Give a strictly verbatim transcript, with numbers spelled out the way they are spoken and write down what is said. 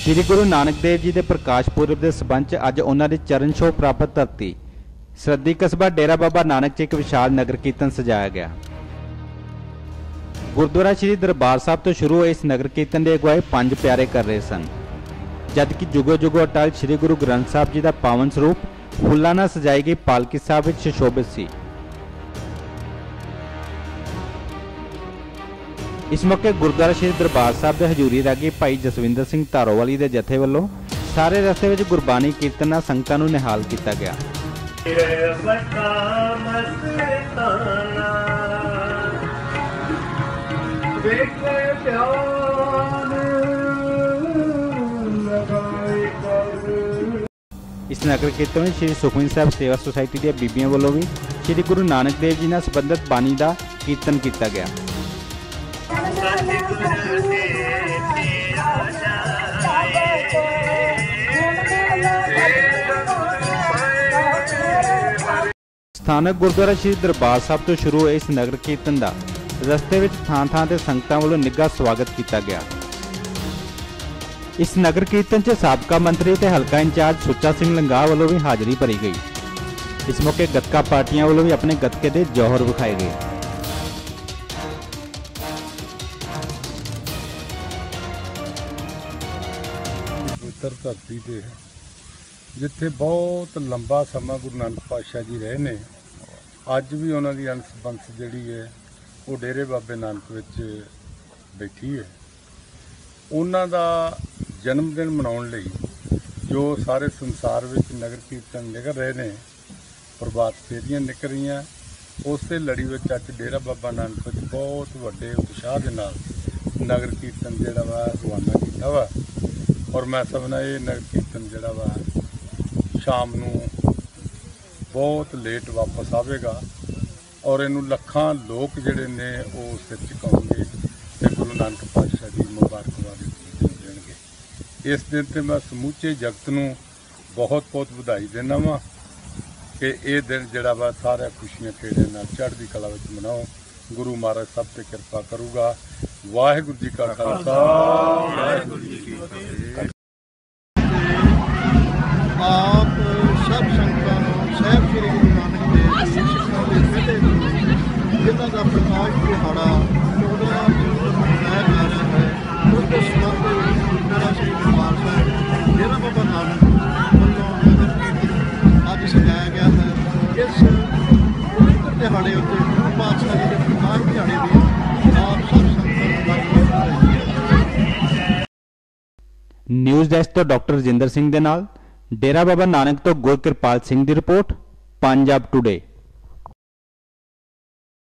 श्री गुरु नानक देव जी के प्रकाश पुरब के संबंध अज उन्होंने चरण छोह प्राप्त धरती सरहदी कस्बा डेरा बाबा नानक च एक विशाल नगर कीर्तन सजाया गया। गुरुद्वारा श्री दरबार साहब तो शुरू हुए इस नगर कीर्तन की अगुवाई पंज प्यारे कर रहे सन, जबकि जुगो जुगो अटल श्री गुरु ग्रंथ साहब जी का पावन स्वरूप फुल्लां नाल सजाई गई पालकी साहब विच सुशोभित सी। इस मौके गुरुद्वारा श्री दरबार साहब के हजूरी रागी भाई जसविंदर सिंह धारोवाली के जथे वालों सारे रस्ते में गुरबानी कीर्तन नाल संगतां नूं निहाल किया गया। इस नगर कीर्तन में श्री सुखमनी साहब सेवा सोसायटी दी बीबियां वालों भी श्री गुरु नानक देव जी नाल संबंधित बानी का कीर्तन किया गया। स्थानक गुरुद्वारा श्री दरबार साहब तो शुरू हुए इस नगर कीर्तन का रस्ते में थां थां ते संगतां वालों निघा स्वागत किया गया। इस नगर कीर्तन च साबका मंत्री ते हलका इंचार्ज सुच्चा सिंह लंगाह वालों भी हाजिरी भरी गई। इस मौके गतका पार्टियां वालों भी अपने गतके के जौहर विखाए गए। पवित्र धरती से जिथे बहुत लंबा समा गुरु नानक पातशाह जी रहे ने, अज भी उन्होंने अंश बंश जी है वो डेरे बाबे नानक विच बैठी है। उन्हों का जन्मदिन मनाउण लई जो सारे संसार में नगर कीर्तन निकल रहे हैं, प्रभात फेरियां निकल रही हैं, उस लड़ी में अज डेरा बाबा नानक विच बहुत वड्डे उत्साह के नाल नगर कीर्तन जिहड़ा वा रवाना किया वा। और मैं समझना ये नगर कीर्तन जिहड़ा वा शाम नूं बहुत लेट वापस आवेगा और इनू लखां लोग जिहड़े ने वो सिर झुकाउणगे ते गुरु नानक पातशाह जी मुबारकबाद देणगे। इस दिन ते मैं समूचे जगत नूं बहुत बहुत बधाई देना वा कि ये दिन जिहड़ा वा सारे खुशियां खेड़े नाल चढ़दी कला विच मनाओ। गुरु महाराज सब ते किरपा करूगा। वाहिगुरू जी का खालसा वाहिगुरू जी की फतेह। आप सब संगतां नूं ਸਾਹਿਬ श्री गुरु नानक देव जी सिखां दे मेले जिन्हां दा प्रकाश दिहाड़ा चौदह जून मनाया जा रहा है, उसके संबंध गुरुद्वारा श्री दरबार साहब डेरा बाबा नानक वालों नगर कीर्तन अज सजाया गया है। इस पवित्र दिहाड़े उत्ते गुरु पातशाह जी के प्रकाश दिहाड़े दी आप सब संगतां नूं बधाई। न्यूज़ डेस्क तो डॉक्टर रजिंदर सिंह दे नाल डेरा बाबा नानक तो गुरकिरपाल सिंह की रिपोर्ट, पंजाब टुडे।